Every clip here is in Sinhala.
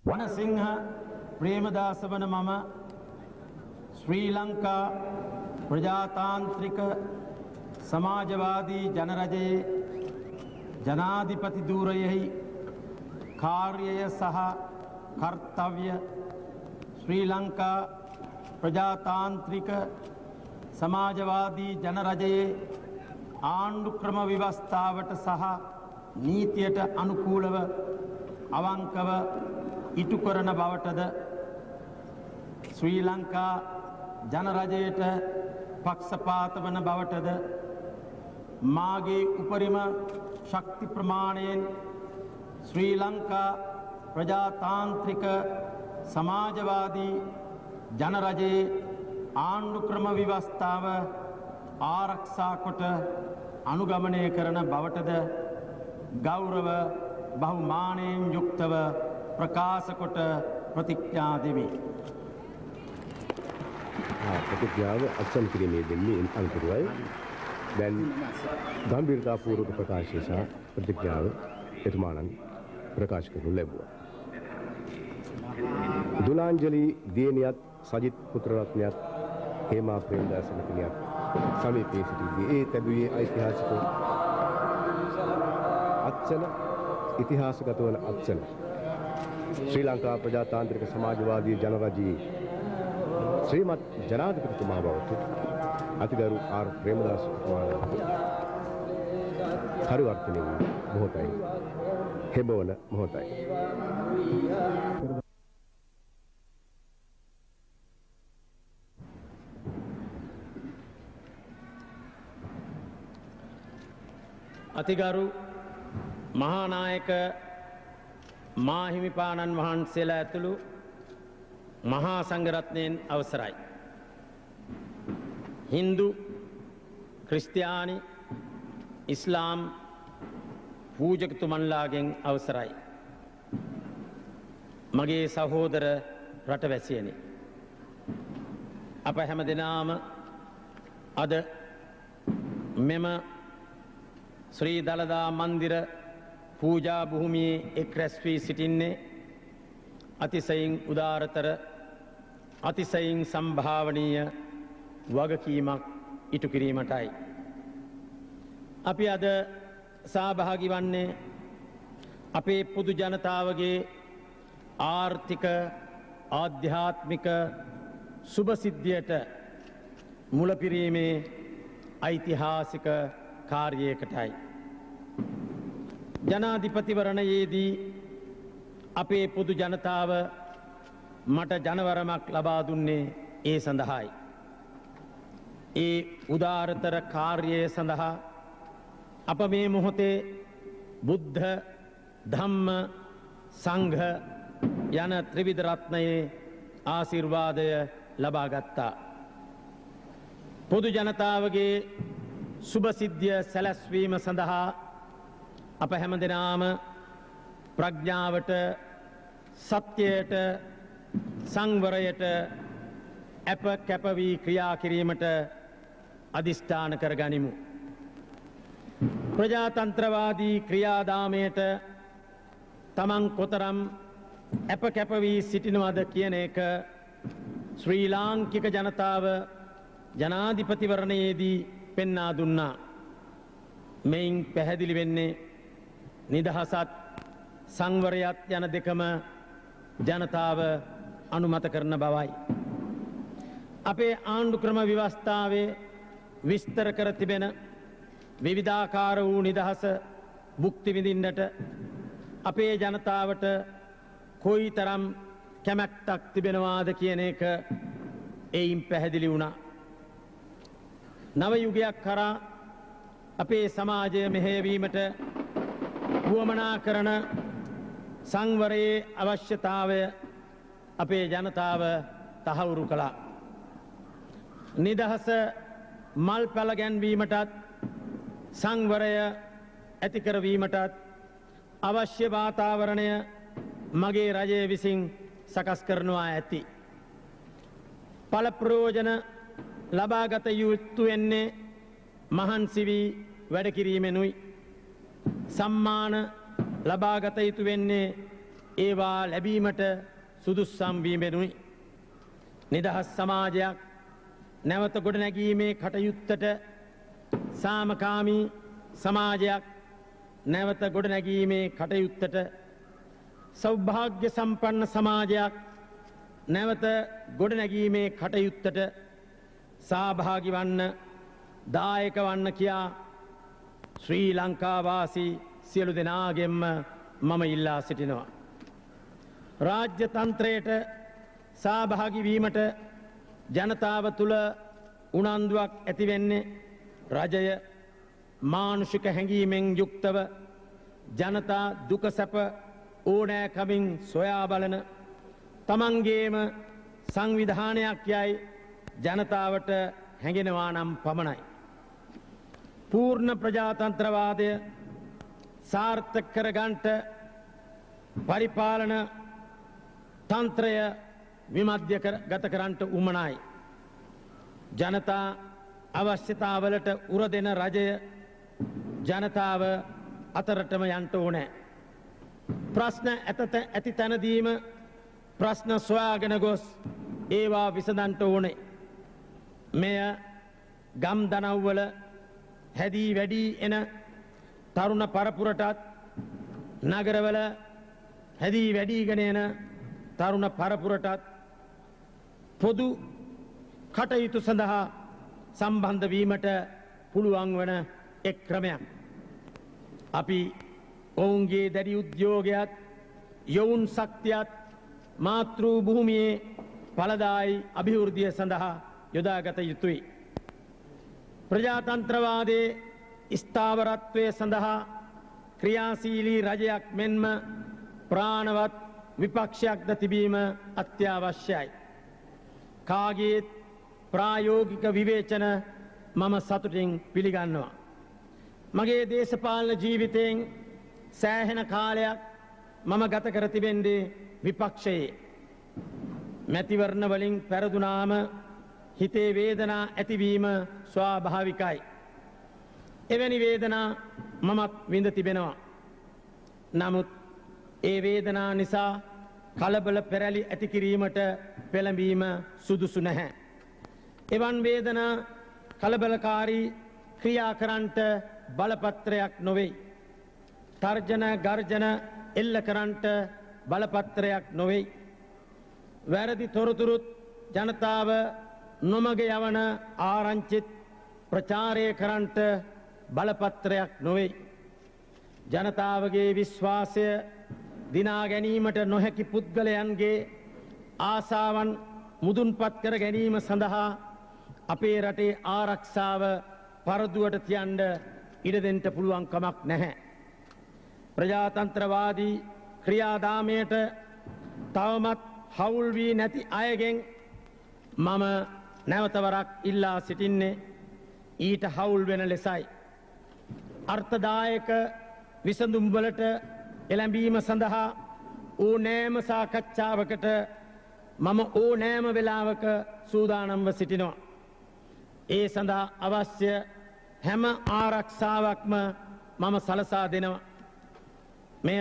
වනසිංහ ප්‍රේමදාස වන මම ශ්‍රී ලංකා ප්‍රජාතාන්ත්‍රික සමාජවාදී ජනරජයේ ජනාධිපති ධූරයෙහි කාර්යය සහ කර්තව්‍ය ශ්‍රී ලංකා ප්‍රජාතාන්ත්‍රික සමාජවාදී ජනරජයේ ආණ්ඩු ක්‍රම ව්‍යවස්ථාවට සහ නීතියට අනුකූලව අවංකව ඉටු කරන බවටද ශ්‍රී ලංකා ජනරජයට පක්ෂපාත වන බවටද මාගේ උපරිම ශක්ති ප්‍රමාණයෙන් ශ්‍රී ලංකා ප්‍රජාතාන්ත්‍රික සමාජවාදී ජනරජයේ ආණ්ඩු ක්‍රම ව්‍යවස්ථාව ආරක්ෂා කොට අනුගමනය කරන බවටද ගෞරව බහුමානයෙන් යුක්තව ප්‍රකාශ කොට ප්‍රතිඥා දෙමි. ප්‍රතිඥාව අත්සන් කිරීමේ දෙන්නේ අනුතරයි. දැන් ගම්භීරතාපූර්වක ප්‍රකාශය සහ ප්‍රතිඥාව එතුමාණන් ප්‍රකාශ කරනු ලැබුවා. දුලාංජලි දියණියත් සජිත් පුත්‍රරත්නයත් හේමා ප්‍රේමදාස මහත්මියත් සමීපයේ සිටිදී ඒ තැබුවේ ඓතිහාසික අත්සන ඉතිහාසගත වන අත්සන ශ්‍රී ලංකා ප්‍රජාතාන්ත්‍රික සමාජවාදී ජනරජයේ ශ්‍රීමත් ජනාධිපතිතුමා බවට අතිගරු ආර් ප්‍රේමදාස මහත්මයා පරිවර්තනය වූ මොහොතයි හෙබවන මොහොතයි. අතිගරු මහානායක මාහිමිපාණන් වහන්සේලා ඇතුළු මහා සංඝරත්නයෙන් අවසරයි. හින්දු ක්‍රිස්තියානි ඉස්ලාම් පූජකතුමන්ලාගෙන් අවසරයි. මගේ සහෝදර රටවැසියනි, අප හැම දෙනාම අද මෙම ශ්‍රී දළදා මන්දිර පූජා භූමියේ එක් රැස් වී සිටින්නේ අතිශයින් උදාරතර අතිශයින් සම්භාවනීය වගකීමක් ඉටු කිරීමටයි. අපි අද සහභාගී වන්නේ අපේ පොදු ජනතාවගේ ආර්ථික ආධ්‍යාත්මික සුභසිද්ධියට මුලපිරීමේ ඓතිහාසික කාර්යයකටයි. ජනාධිපතිවරණයේදී අපේ පොදු ජනතාව මට ජනවරමක් ලබා දුන්නේ ඒ සඳහායි. ඒ උදාරතර කාර්යය සඳහා අප මේ මොහොතේ බුද්ධ ධම්ම සංඝ යන ත්‍රිවිධ රත්නයේ ආශිර්වාදය ලබා ගත්තා. පොදු ජනතාවගේ සුභ සිද්ධිය සැලැස්වීම සඳහා අප හැම දෙනාම ප්‍රඥාවට, සත්‍යයට, සංවරයට අප කැප වී ක්‍රියා කිරීමට අදිෂ්ඨාන කරගනිමු. ප්‍රජාතන්ත්‍රවාදී ක්‍රියාදාමයට තමන් කොතරම් අප කැප වී සිටිනවද කියන එක ශ්‍රී ලාංකික ජනතාව ජනාධිපතිවරණයේදී පෙන්වා දුන්නා. මෙයින් පැහැදිලි වෙන්නේ නිදහසත් සංවරයත් යන දෙකම ජනතාව අනුමත කරන බවයි. අපේ ආණ්ඩු ක්‍රම ව්‍යවස්ථාවේ විස්තර කර තිබෙන විවිධාකාර වූ නිදහස භුක්ති විඳින්නට අපේ ජනතාවට කොයි තරම් කැමැත්තක් තිබෙනවාද කියන එක එයින් පැහැදිලි වුණා. නව යුගයක් කරා අපේ සමාජය මෙහෙයවීමට වුවමනා කරන සංවරයේ අවශ්‍යතාවය අපේ ජනතාව තහවුරු කළා. නිදහස මල් පැල ගැන්වීමටත් සංවරය ඇති කරවීමටත් අවශ්‍ය වාතාවරණය මගේ රජය විසින් සකස් කරනවා ඇති. ඵල ප්‍රයෝජන ලබාගත යුතු වෙන්නේ මහන්සි වී වැඩ කිරීමෙනුයි. සම්මාන ලබාගත යුතු වෙන්නේ ඒවා ලැබීමට සුදුස්සම් වීමෙනුයි. නිදහස් සමාජයක් නැවත ගොඩනැගීමේ කටයුත්තට සාමකාමී සමාජයක් නැවත ගොඩනැගීමේ කටයුත්තට සෞභාග්‍ය සම්පන්න සමාජයක් නැවත ගොඩනැගීමේ කටයුත්තට සහභාගී වන්න දායක වන්න කියා ශ්‍රී ලංකාවාසී සියලු දෙනාගෙන්ම මම ඉල්ලා සිටිනවා. රාජ්‍ය තන්ත්‍රයට සහභාගී වීමට ජනතාව තුළ උනන්දුවක් ඇති වෙන්නේ රජය මානුෂික හැඟීමෙන් යුක්තව ජනතා දුක සැප ඕනෑකමින් සොයා බලන තමන්ගේම සංවිධානයක් යයි ජනතාවට හැඟෙනවා නම් පමණයි. පූර්ණ ප්‍රජාතන්ත්‍රවාදය සාර්ථක කරගන්නට පරිපාලන තන්ත්‍රය විමධ්‍යගත කරන්නට උමනයි. ජනතා අවශ්‍යතාවලට උරදෙන රජය ජනතාව අතරටම යන්ට ඕනෑ. ප්‍රශ්න ඇති තැනදීම ප්‍රශ්න සොයාගෙන ගොස් ඒවා විසඳන්ට ඕනේ. මෙය ගම් දනව්වල හැදී වැඩී එන තරුණ පරපුරටත් නගරවල හැදී වැඩීගෙන එන තරුණ පරපුරටත් පොදු කටයුතු සඳහා සම්බන්ධ වීමට පුළුවන් වන එක් ක්‍රමයක්. අපි ඔවුන්ගේ දැඩි උද්‍යෝගයත් යොවුන් ශක්තියත් මාතෘ භූමියේ ඵලදායි අභිවෘද්ධිය සඳහා යොදාගත යුතුයි. ප්‍රජාතන්ත්‍රවාදයේ ස්ථාවරත්වය සඳහා ක්‍රියාශීලී රජයක් මෙන්ම ප්‍රාණවත් විපක්ෂයක්ද තිබීම අත්‍යවශ්‍යයි. කාගේත් ප්‍රායෝගික විවේචන මම සතුටින් පිළිගන්නවා. මගේ දේශපාලන ජීවිතයෙන් සෑහෙන කාලයක් මම ගත කර තිබෙන්නේ විපක්ෂයේ. මැතිවරණ වලින් පෙරදුනාම හිතේ වේදනා ඇතිවීම ස්වාභාවිකයි. එවැනි වේදනා මමත් විඳ තිබෙනවා. නමුත් ඒ වේදනා නිසා කලබල පෙරැලි ඇති කිරීමට පෙළඹීම සුදුසු නැහැ. එවන් වේදනා කලබලකාරී ක්‍රියා කරන්නට බලපත්‍රයක් නොවේ. තර්ජන ගර්ජන එල්ල කරන්නට බලපත්‍රයක් නොවේ. වැරදි තොරතුරුත් ජනතාව නොමග යවන ආරංචිත් ප්‍රචාරය කරන්නට බලපත්‍රයක් නොවේ. ජනතාවගේ විශ්වාසය දිනා ගැනීමට නොහැකි පුද්ගලයන්ගේ ආසාවන් මුදුන්පත් කර ගැනීම සඳහා අපේ රටේ ආරක්ෂාව පරදුවට තියන්න ඉඩ දෙන්න පුළුවන් කමක් නැහැ. ප්‍රජාතන්ත්‍රවාදී ක්‍රියාදාමයට තවමත් හවුල් වී නැති අයගෙන් මම නැවතවරක් ඉල්ලා සිටින්නේ ඊට හවුල් වෙන ලෙසයි. අර්ථදායක විසඳුම් වලට එළඹීම සඳහා ඕනෑම සාකච්ඡාවකට මම ඕනෑම වෙලාවක සූදානම්ව සිටිනවා. ඒ සඳහා අවශ්‍ය හැම ආරක්ෂාවක්ම මම සලසා දෙනවා. මෙය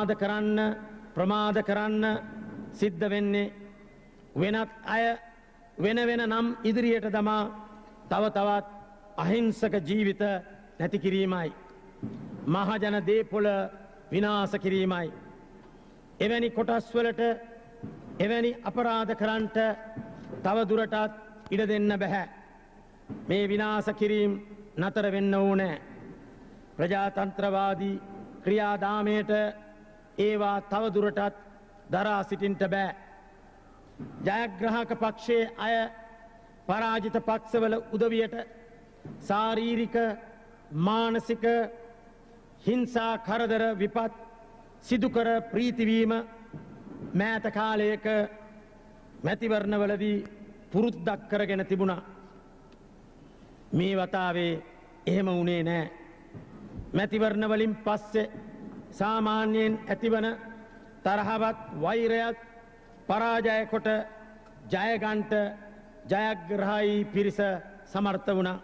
ප්‍රමාද කරන්න සිද්ධ වෙන්නේ වෙනත් අය වෙන වෙන නම් ඉදිරියට දමා තව තවත් අහිංසක ජීවිත නැති කිරීමයි. මහජන දේපොළ විනාශ කිරීමයි. එවැනි කොටස් වලට එවැනි අපරාධ කරන්නට තව දුරටත් ඉඩ දෙන්න බෑ. මේ විනාශ කිරීම නතර වෙන්න ඕනේ. ප්‍රජාතන්ත්‍රවාදී ක්‍රියාදාමයට ඒවා තව දුරටත් දරා සිටින්නට බෑ. ජයග්‍රාහක පක්ෂයේ අය පරාජිත පක්ෂවල උදවියට ශාරීරික මානසික හිංසා කරදර විපත් සිදුකර ප්‍රීතිවීම මෑත කාලයක මැතිවරණවලදී පුරුද්දක් කරගෙන තිබුණා. මේ වතාවේ එහෙම වුණේ නෑ. මැතිවරණ වලින් පස්සේ සාමාන්‍යයෙන් ඇතිවන තරහවත් වෛරයත් පරාජය කොට ජයගන්ට ජයග්‍රහී පිරිස සමර්ථ වුණා.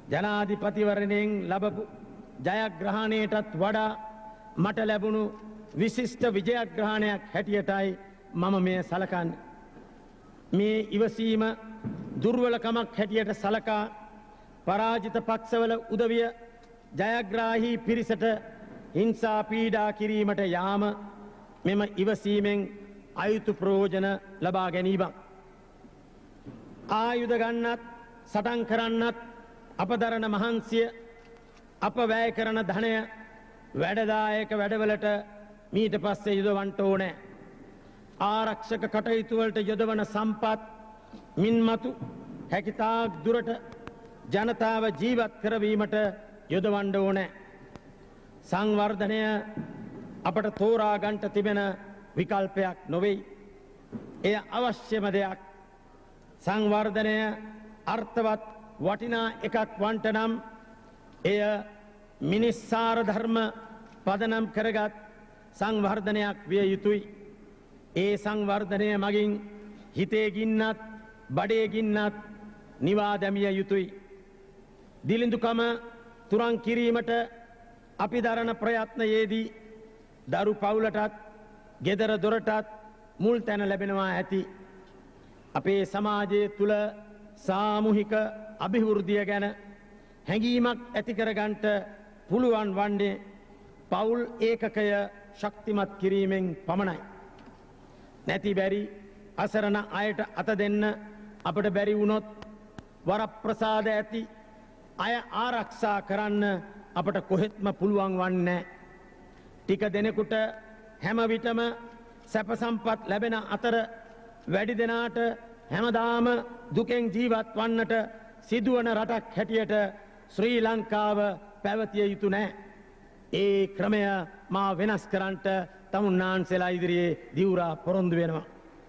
ජනාධිපතිවරණයෙන් ලැබපු ජයග්‍රහණයටත් වඩා මට ලැබුණු විශිෂ්ට විජයග්‍රහණයක් හැටියටයි මම මේ සලකන්නේ. මේ ඉවසීම දුර්වලකමක් හැටියට සලකා පරාජිත පක්ෂවල උදවිය ජයග්‍රාහී පිරිසට හිංසා පීඩා කිරීමට යාම මෙම ඉවසීමෙන් අයුතු ප්‍රයෝජන ලබා ගැනීමක්. ආයුධ ගන්නත් සටන් කරන්නත් අප දරන මහන්සිය අප වැය කරන ධනය වැඩදායක වැඩවලට මීට පස්සේ යොදවන්නට ඕනේ. ආරක්ෂක කටයුතු වලට යොදවන සම්පත් මින්මතු හැකිතාක් දුරට ජනතාව ජීවත් කරවීමට යොදවන්න ඕනේ. සංවර්ධනය අපට තෝරා ගන්නට තිබෙන විකල්පයක් නොවේ. එය අවශ්‍යම දෙයක්. සංවර්ධනය අර්ථවත් වටිනා එකක් වන්ට නම් එය මිනිස්සාර ධර්ම පදනම් කරගත් සංවර්ධනයක් විය යුතුයි. ඒ සංවර්ධනය මගින් හිතේ ගින්නත් බඩේ ගින්නත් නිවා දැමිය යුතුයි. දිලිඳුකම තුරන් කිරීමට අපි දරන ප්‍රයත්නයේදී දරු පවුලටත් ගෙදර දොරටත් මුල් තැන ලැබෙනවා ඇති. අපේ සමාජයේ තුල සාමූහික අභිවෘද්ධිය ගැන හැඟීමක් ඇති කරගන්නට පුළුවන් වන්නේ පවුල් ඒකකය ශක්තිමත් කිරීමෙන් පමණයි. නැති බැරි අසරණ අයට අත දෙන්න අපට බැරි වුණොත් වරප්‍රසාද ඇති අය ආරක්ෂා කරන්න අපට කොහෙත්ම පුළුවන් වන්නේ. ටික දෙනෙකුට හැම විටම සැප සම්පත් ලැබෙන අතර වැඩි දෙනාට හැමදාම දුකෙන් ජීවත් වන්නට සිදුවන රටක් හැටියට ශ්‍රී ලංකාව පැවතිය යුතු නැහැ. ඒ ක්‍රමය මා වෙනස් කරන්නට තමුන්නාන්සේලා ඉදිරියේ දිවුරා පොරොන්දු වෙනවා.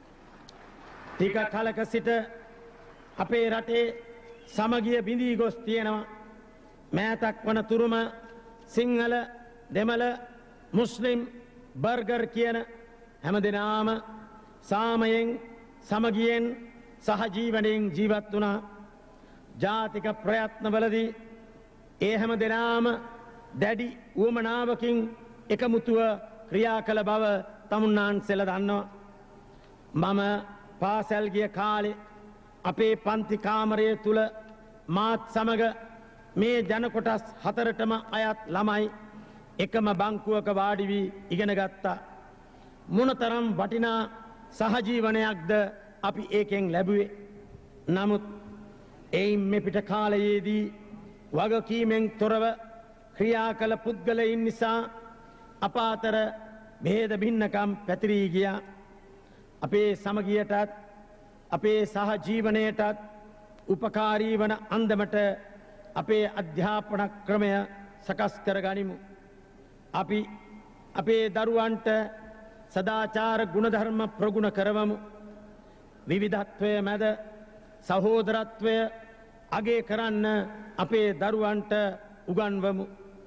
ටික කලක සිට අපේ රටේ සමගිය බිඳී ගොස් තියෙනවා. මෑතක් වන තුරුම සිංහල දෙමළ මුස්ලිම් බර්ගර් කියන හැමදෙනාම සාමයෙන් සමගියෙන් සහජීවනයෙන් ජීවත් වුණා. ජාතික ප්‍රයත්නවලදී ඒ හැමදෙනාම දැඩි උවමනාවකින් එකමුතුව ක්‍රියා කළ බව තමුන්නාන්සේලා දන්නවා. මම පාසල් ගිය කාලේ අපේ පන්ති කාමරය තුල මාත් සමග මේ ජන කොටස් හතරටම අයත් ළමයි එකම බංකුවක වාඩි වී ඉගෙන ගත්තා. මොනතරම් වටිනා සහජීවනයක්ද අපි ඒකෙන් ලැබුවේ. නමුත් එයින් මෙපිට කාලයේදී වගකීමෙන් තොරව ක්‍රියා කළ පුද්ගලයින් නිසා අප අතර භේද භින්නකම් පැතිරී ගියා. අපේ සමගියටත් අපේ සහජීවනයටත් උපකාරී වන අන්දමට අපේ අධ්‍යාපන ක්‍රමය සකස් කර ගනිමු. අපි අපේ දරුවන්ට සදාචාර ගුණධර්ම ප්‍රගුණ කරවමු. විවිධත්වය මැද සහෝදරත්වය අගය කරන්න අපේ දරුවන්ට උගන්වමු.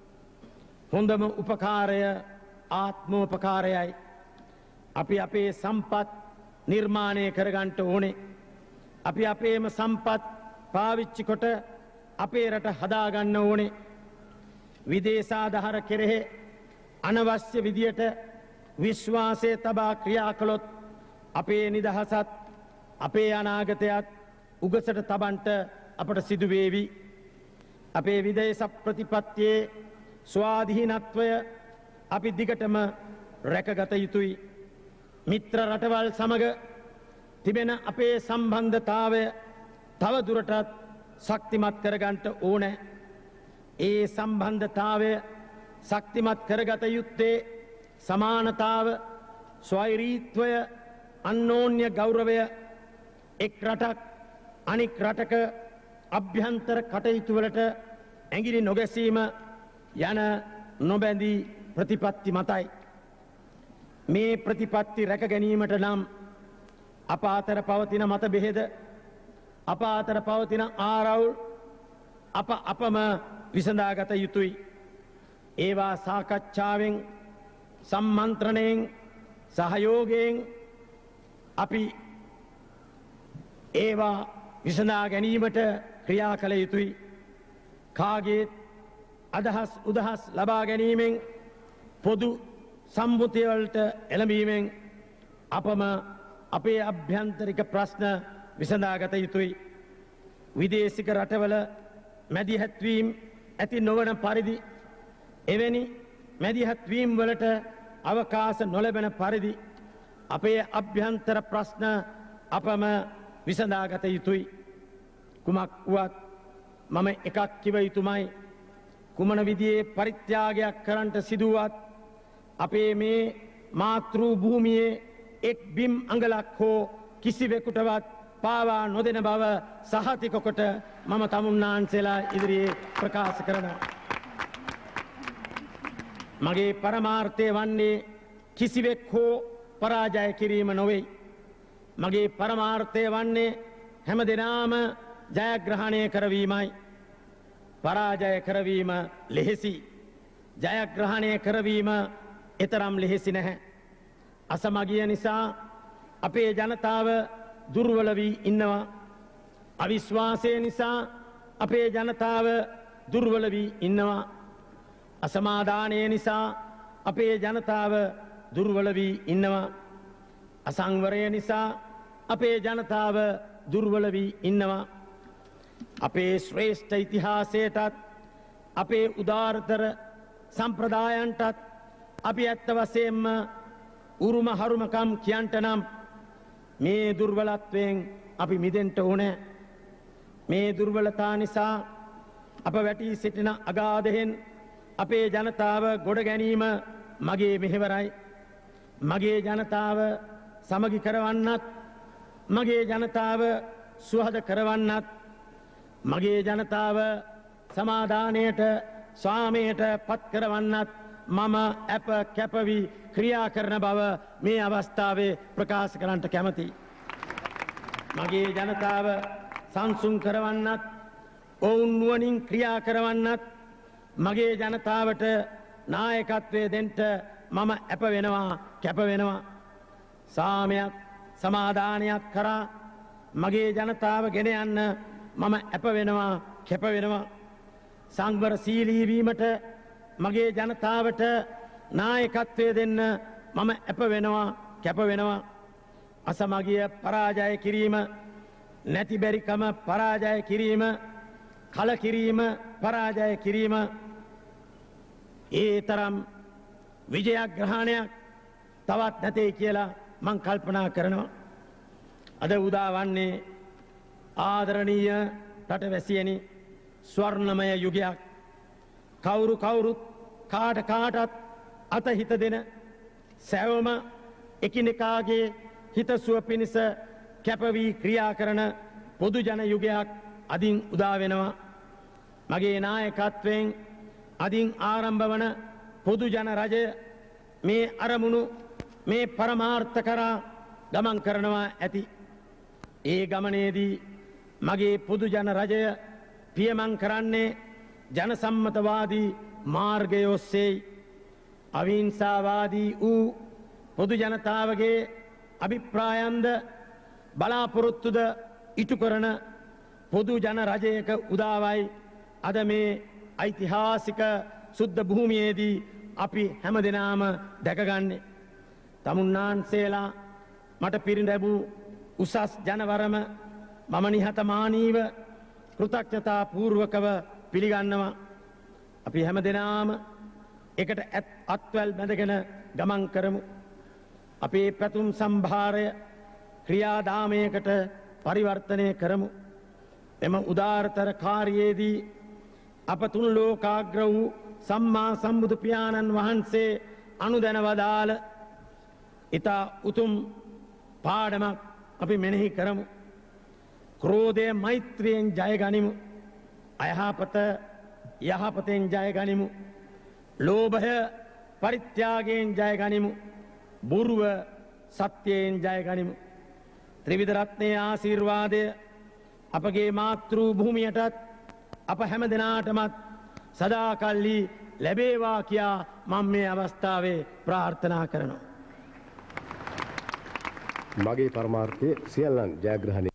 හොඳම උපකාරය ආත්මෝපකාරයයි. අපි අපේ සම්පත් නිර්මාණය කරගන්නට ඕනේ. අපි අපේම සම්පත් පාවිච්චි කොට අපේ රට හදාගන්න ඕනේ. විදේශාධාර කෙරෙහි අනවශ්‍ය විදියට විශ්වාසය තබා ක්‍රියා කළොත් අපේ නිදහසත් අපේ අනාගතයත් උගසට තබන්ට අපට සිදු වේවි. අපේ විදේශ ප්‍රතිපත්තියේ ස්වාධීනත්වය අපි දිගටම රැකගත යුතුයි. මිත්‍ර රටවල් සමග තිබෙන අපේ සම්බන්ධතාවය තව දුරටත් ශක්තිමත් කරගන්නට ඕනේ. ඒ සම්බන්ධතාවය ශක්තිමත් කරගත යුත්තේ සමානතාව, ස්වෛරීත්වය, අන්‍යෝන්‍ය ගෞරවය, එක් රටක් අනික් රටක අභ්‍යන්තර කටයුතු වලට ඇඟිලි නොගැසීම යන නොබැඳී ප්‍රතිපත්ති මතයි. මේ ප්‍රතිපත්ති රැක ගැනීමට නම් අප අතර පවතින මත බෙහෙද, අප අතර පවතින ආරවුල් අපම විසඳාගත යුතුයි. ඒවා සාකච්ඡාවෙන්, සම්මන්ත්‍රණයෙන්, සහයෝගයෙන් අපි ඒවා විසඳා ගැනීමට ක්‍රියා කළ යුතුයි. කාගේ අදහස් උදහස් ලබා ගැනීමෙන් පොදු සම්මුතිය වලට එළඹීමෙන් අපම අපේ අභ්‍යන්තරික ප්‍රශ්න විසඳාගත යුතුයි. විදේශික රටවල මැදිහත්වීම් ඇති නොවන පරිදි එවැනි මැදිහත්වීම් වලට අවකාශ නොලැබෙන පරිදි අපේ අභ්‍යන්තර ප්‍රශ්න අපම විසඳාගත යුතුයි. කුමක් වුවත් මම එකක් කිව යුතුමයි. කුමන විදියේ පරිත්‍යාගයක් කරන්නට සිදුවත් අපේ මේ මාතෘ භූමියේ එක් බිම් අඟලක් හෝ කිසිවෙකුටවත් පාවා නොදෙන බව සහතික කොට මම තමුන්නාන්සේලා ඉදිරියේ ප්‍රකාශ කරනවා. මගේ පරමාර්ථය වන්නේ කිසිවෙක් හෝ පරාජය කිරීම නොවේ. මගේ පරමාර්ථය වන්නේ හැම දෙනාම ජයග්‍රහණය කරවීමයි. පරාජය කරවීම ලෙහෙසි. ජයග්‍රහණය කරවීම එතරම් ලෙහෙසි නැහැ. අසමගිය නිසා අපේ ජනතාව දුර්වල වී ඉන්නවා. අවිශ්වාසය නිසා අපේ ජනතාව දුර්වල වී ඉන්නවා. අසමාදානය නිසා අපේ ජනතාව දුර්වල වී ඉන්නවා. අසංවරය නිසා අපේ ජනතාව දුර්වල වී ඉන්නවා. අපේ ශ්‍රේෂ්ඨ ඉතිහාසයටත් අපේ උදාරතර සම්ප්‍රදායන්ටත් අපි ඇත්ත වශයෙන්ම උරුම හරුමකම් කියන්ට නම් මේ දුර්වලත්වයෙන් අපි මිදෙන්න ඕනේ. මේ දුර්වලතා නිසා අප වැටී සිටින අගාධයෙන් අපේ ජනතාව ගොඩ ගැනීම මගේ මෙහෙවරයි. මගේ ජනතාව සමගි කරවන්නත්, මගේ ජනතාව සුවහද කරවන්නත්, මගේ ජනතාව සමාදානයට ස්වාමයට පත් කරවන්නත් මම අප කැපවි ක්‍රියා කරන බව මේ අවස්ථාවේ ප්‍රකාශ කරන්නට කැමතියි. මගේ ජනතාව සංසුන් කරවන්නත්, ඔවුන් නුවණින් ක්‍රියා කරවන්නත්, මගේ ජනතාවට නායකත්වය දෙන්න මම අප වෙනවා, කැප වෙනවා. සාමයක් සමාදානයක් කරා මගේ ජනතාව ගෙන යන්න මම අප වෙනවා, කැප වෙනවා. සංවරශීලී වීමට මගේ ජනතාවට නායකත්වය දෙන්න මම අප වෙනවා, කැප වෙනවා. අසමගිය පරාජය කිරීම, නැතිබැරිකම පරාජය කිරීම, කලකිරීම පරාජය කිරීම ඒ තරම් විජයග්‍රහණයක් තවත් නැtei කියලා මං කල්පනා කරනවා. අද උදා වන්නේ ආදරණීය රටවැසියනි ස්වර්ණමය යුගයක්. කවුරුත් කාටත් අතහිත දෙන සෑවම එකිනෙකාගේ හිතසුව පිණිස කැපවී ක්‍රියා කරන පොදු ජන යුගයක් අදින් උදා වෙනවා. මගේ නායකත්වයෙන් අදින් ආරම්භ වන පොදු ජන රජය මේ අරමුණු, මේ පරමාර්ථ කරා ගමන් කරනවා ඇති. ඒ ගමනේදී මගේ පොදු ජන රජය පියමන් කරන්නේ ජනසම්මතවාදී මාර්ගය ඔස්සේයි. අවිහිංසාවාදී වූ පොදු ජනතාවගේ අභිප්‍රායන්ද බලාපොරොත්තුද ඉටු කරන පොදු ජන රජයක උදාවයි අද මේ ඓතිහාසික සුද්ධ භූමියේදී අපි හැම දෙනාම දැකගන්නේ. තමුන්නාන්සේලා මට පිරිනැබූ උසස් ජනවරම මම නිහතමානීව කෘතඥතා පූර්වකව පිළිගන්නවා. අපි හැම දෙනාම එකට අත්වැල් බැඳගෙන ගමන් කරමු. අපේ පැතුම් සම්භාරය ක්‍රියාදාමයකට පරිවර්තනය කරමු. එම උදාරතර කාර්යයේදී අප තුන් ලෝකාග්‍ර වූ සම්මා සම්බුදු පියාණන් වහන්සේ අනුදැන වදාළ ඉතා උතුම් පාඩමක් අපි මෙනෙහි කරමු. ක්‍රෝධය මෛත්‍රියෙන් ජය ගනිමු. අයහපත යහපතෙන් ජය ගනිමු. ලෝභය පරිත්‍යාගයෙන් ජය ගනිමු. බොරුව සත්‍යයෙන් ජය ගනිමු. ත්‍රිවිධ රත්නයේ ආශිර්වාදය අපගේ මාතෘ භූමියටත් අප හැම දෙනාටමත් සදාකල්හි ලැබේවා කියා මම මේ අවස්ථාවේ ප්‍රාර්ථනා කරනවා. මගේ පරමාර්ථය සියල්ලන් ජයග්‍රහණය